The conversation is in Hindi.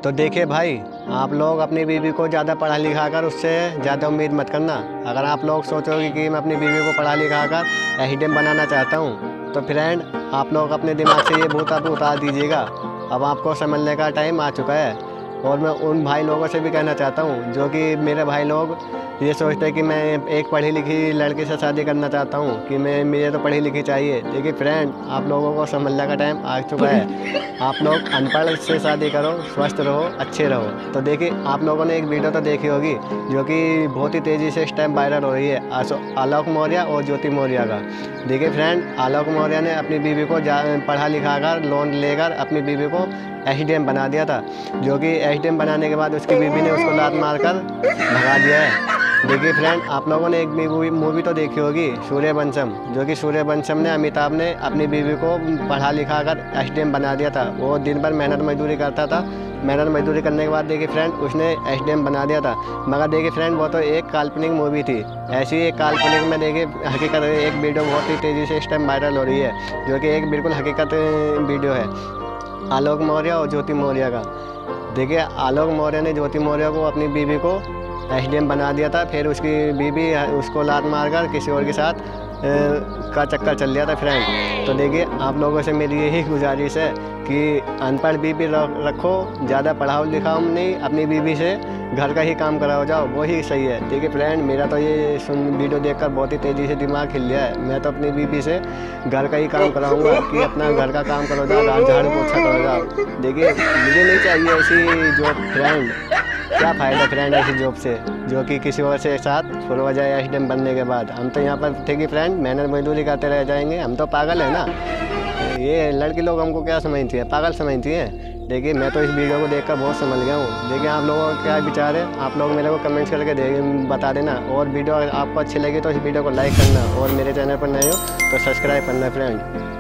तो देखिए भाई, आप लोग अपनी बीवी को ज़्यादा पढ़ा लिखा कर उससे ज़्यादा उम्मीद मत करना। अगर आप लोग सोचोगे कि मैं अपनी बीवी को पढ़ा लिखा कर एचडीएम बनाना चाहता हूँ, तो फ्रेंड आप लोग अपने दिमाग से ये भूत अब उतार दीजिएगा। अब आपको समझने का टाइम आ चुका है। और मैं उन भाई लोगों से भी कहना चाहता हूँ जो कि मेरे भाई लोग ये सोचते हैं कि मैं एक पढ़ी लिखी लड़की से शादी करना चाहता हूँ, कि मुझे तो पढ़ी लिखी चाहिए। देखिए फ्रेंड, आप लोगों को समझने का टाइम आ चुका है। आप लोग अनपढ़ से शादी करो, स्वस्थ रहो, अच्छे रहो। तो देखिए, आप लोगों ने एक वीडियो तो देखी होगी जो कि बहुत ही तेज़ी से इस टाइम वायरल हो रही है, आलोक मौर्य और ज्योति मौर्य का। देखिए फ्रेंड, आलोक मौर्य ने अपनी बीवी को पढ़ा लिखा कर लोन लेकर अपनी बीवी को एचडीएम बना दिया था, जो कि एचडीएम बनाने के बाद उसकी बीवी ने उसको लात मारकर भगा दिया है। देखिए फ्रेंड, आप लोगों ने एक मूवी तो देखी होगी, सूर्यवंशम, जो कि सूर्यवंशम ने अमिताभ ने अपनी बीवी को पढ़ा लिखा कर एचडीएम बना दिया था। वो दिन भर मेहनत मजदूरी करता था। मेहनत मजदूरी करने के बाद देखिए फ्रेंड, उसने एचडीएम बना दिया था। मगर देखिए फ्रेंड, वो तो एक काल्पनिक मूवी थी। ऐसी एक काल्पनिक में देखिए हकीकत एक वीडियो बहुत ही तेज़ी से इस टाइम वायरल हो रही है, जो कि एक बिल्कुल हकीकत वीडियो है आलोक मौर्य और ज्योति मौर्य का। देखिए, आलोक मौर्य ने ज्योति मौर्य को अपनी बीवी को एचडीएम बना दिया था, फिर उसकी बीवी उसको लात मारकर किसी और के साथ का चक्कर चल लिया था फ्रेंड। तो देखिए, आप लोगों से मेरी यही गुजारिश है कि अनपढ़ बीवी रखो, ज़्यादा पढ़ाओ लिखाओ नहीं, अपनी बीवी से घर का ही काम कराओ जाओ, वो ही सही है। देखिए फ्रेंड, मेरा तो ये वीडियो देखकर बहुत ही तेज़ी से दिमाग हिल गया है। मैं तो अपनी बीवी से घर का ही काम कराऊंगा कि अपना घर का काम करो जाओ, झाड़ू पोछा करो जाओ। देखिए, मुझे नहीं चाहिए ऐसी जॉब फ्रेंड। क्या फ़ायदा फ्रेंड ऐसी जॉब से जो कि किसी और से साथ फुलवा जाए एचडीएम बनने के बाद। हम तो यहाँ पर ठीक है फ्रेंड, मेहनत मजदूरी करते रह जाएंगे। हम तो पागल है ना, ये लड़की लोग हमको क्या समझती है, पागल समझती हैं। देखिए, मैं तो इस वीडियो को देखकर बहुत समझ गया हूँ। देखिए, आप लोगों का क्या विचार है, आप लोग मेरे को कमेंट्स करके बता देना। और वीडियो अगर आपको अच्छी लगी तो इस वीडियो को लाइक करना, और मेरे चैनल पर नए हो तो सब्सक्राइब करना फ्रेंड।